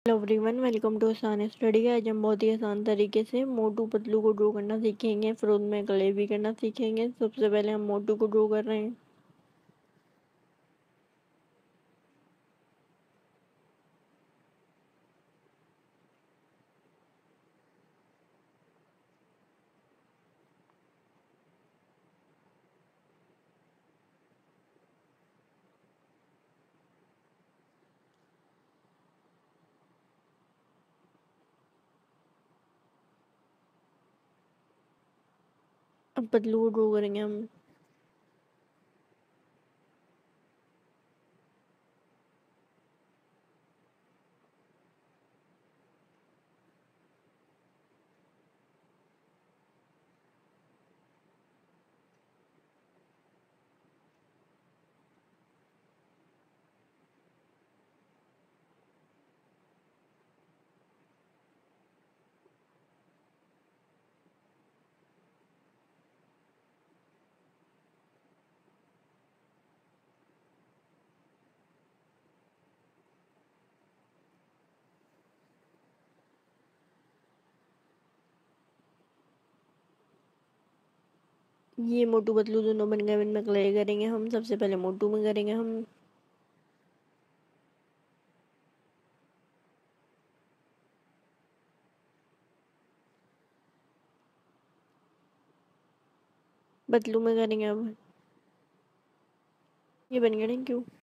Hello everyone, welcome to Aasaan study. आज हम बहुत ही आसान तरीके से मोटू पतलू को ड्रॉ करना सीखेंगे। फिर उनमें गले भी करना सीखेंगे। सबसे पहले हम मोटू को ड्रॉ कर रहे हैं। अब पतलू को ड्रॉ करेंगे हम। ये मोटू पतलू दोनों बन गए। इनमें गले करेंगे हम। सबसे पहले मोटू में करेंगे हम। पतलू में करेंगे अब। ये बन गया। Thank you.